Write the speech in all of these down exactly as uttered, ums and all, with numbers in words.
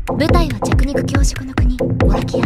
舞台は弱肉強食の国モナキア。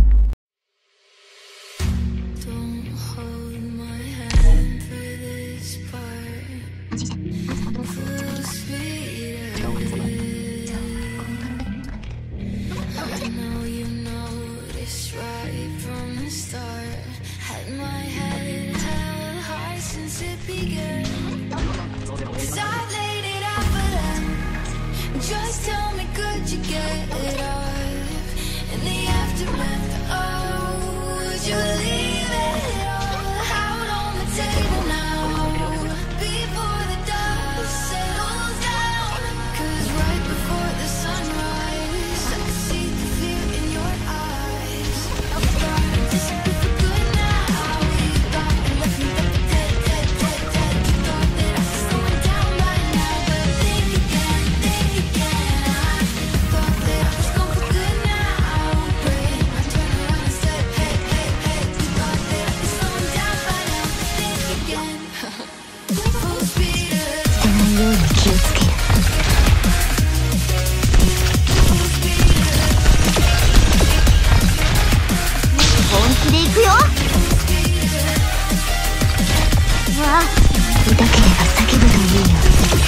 Just tell me, could you get it off in the aftermath? Oh, would you leave it all out on the table now before the dust settles down? 'Cause right before the sunrise, I can see the fear in your eyes. I thought I'd disappear for good now. You thought you left me dead, dead, dead, dead, dead. You thought that I was slowing down by now, but think again, think again. I thought that I was gone for good now. But I turned around and said, hey, hey, hey. You thought that I was slowing down by now, think again. Full speed ahead. 捨てないように気をつける。本気で行くよ。うわ、痛ければ叫ぶがいいよ。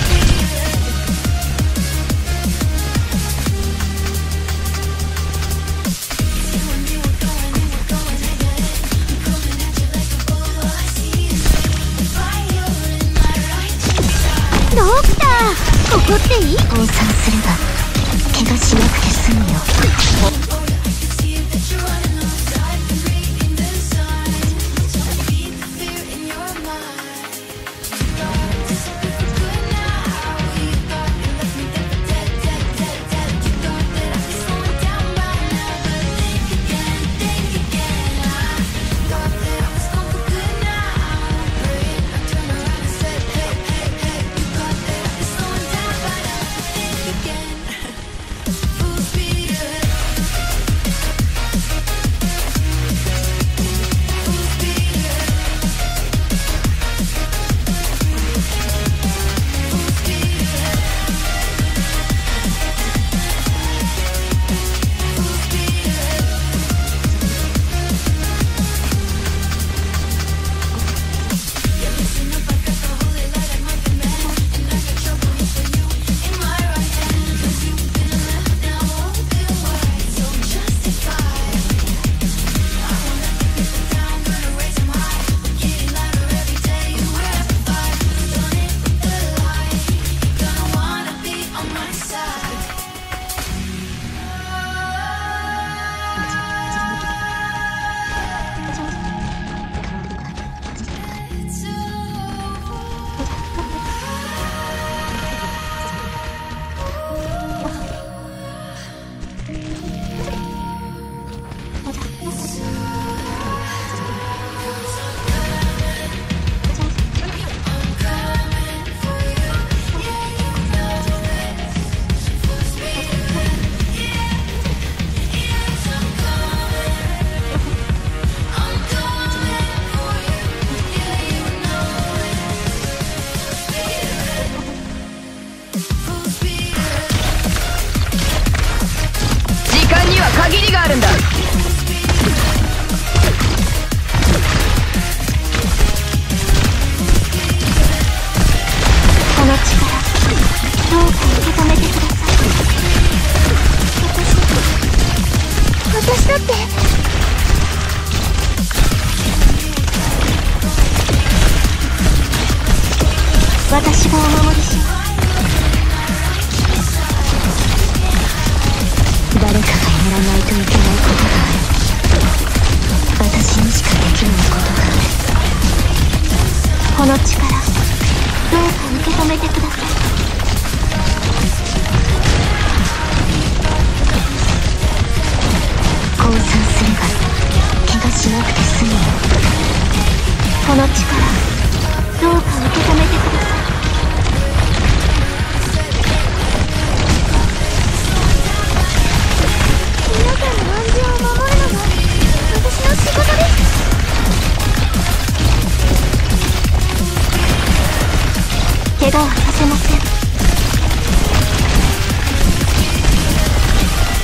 ドクター、ここっていい？降参すれば怪我しなくて済むよ。 限りがあるんだ。 この力、どうか受け止めてください。私、私だって。私がお守りします。誰かがやらないといけないことがある。私にしかできないことがある。この力、どうか受け止めてください。降参すれば怪我しなくて済むよ。この力、どうか受け止めてください。皆さんの安全を守るのが私の仕事です。怪我はさせません。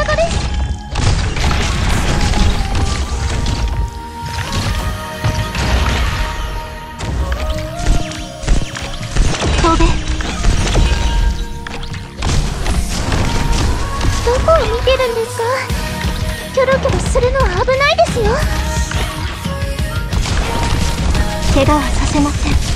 こです。飛べ。どこを見てるんですか？キョロキョロするのは危ないですよ。怪我はさせません。